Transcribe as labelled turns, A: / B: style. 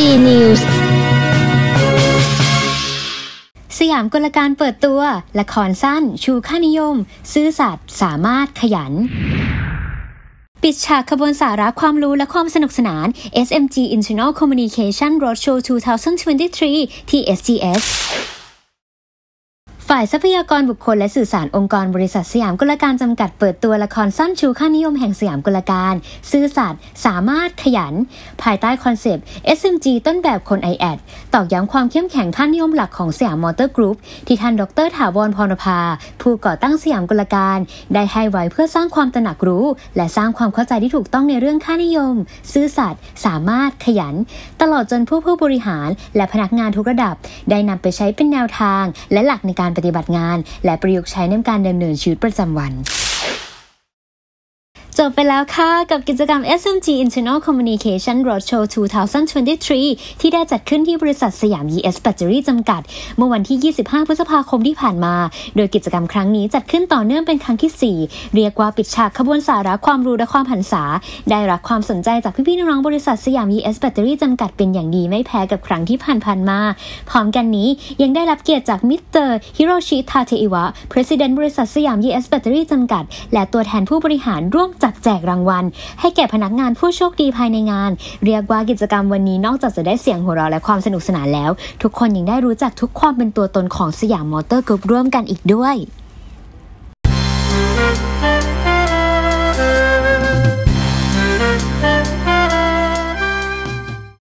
A: News สยามกลการเปิดตัวละครสั้นชูค่านิยมซื่อสัตย์สามารถขยันปิดฉากขบวนสาระความรู้และความสนุกสนาน SMG International Communication Roadshow 2023 ที่ SGSฝ่ายทรัพยากรบุคคลและสื่อสารองค์กรบริษัทสยามกลการจำกัดเปิดตัวละครสั้นชูค่านิยมแห่งสยามกลการซื่อสัตย์สามารถขยันภายใต้คอนเซปต์ SMG ต้นแบบคน IAD ตอกย้ำความเข้มแข็งค่านิยมหลักของสยามมอเตอร์กรุ๊ปที่ท่านดร.ถาวร พรภาผู้ก่อตั้งสยามกลการได้ให้ไว้เพื่อสร้างความตระหนักรู้และสร้างความเข้าใจที่ถูกต้องในเรื่องค่านิยมซื่อสัตย์สามารถขยันตลอดจนผู้บริหารและพนักงานทุกระดับได้นำไปใช้เป็นแนวทางและหลักในการปฏิบัติงานและประยุกต์ใช้ในการดำเนินชีวิตประจำวันจบไปแล้วค่ะกับกิจกรรม SMG International Communication Roadshow 2023 ที่ได้จัดขึ้นที่บริษัทสยาม ES Battery จำกัดเมื่อวันที่ 25 พฤษภาคมที่ผ่านมาโดยกิจกรรมครั้งนี้จัดขึ้นต่อเนื่องเป็นครั้งที่ 4 เรียกว่าปิดฉากขบวนสาระความรู้และความหันษาได้รับความสนใจจากพี่ๆน้องๆบริษัทสยาม ES Battery จำกัดเป็นอย่างดีไม่แพ้กับครั้งที่ผ่านๆมาพร้อมกันนี้ยังได้รับเกียรติจากมิสเตอร์ฮิโรชิ ทาเทอิวะ President บริษัทสยาม ES Battery จำกัดและตัวแทนผู้บริหารร่วมจัดแจกรางวัลให้แก่พนักงานผู้โชคดีภายในงานเรียกว่ากิจกรรมวันนี้นอกจากจะได้เสียงหัวเราะและความสนุกสนานแล้วทุกคนยังได้รู้จักทุกความเป็นตัวตนของสยามมอเตอร์กรุ๊ปร่วมกันอีกด้วย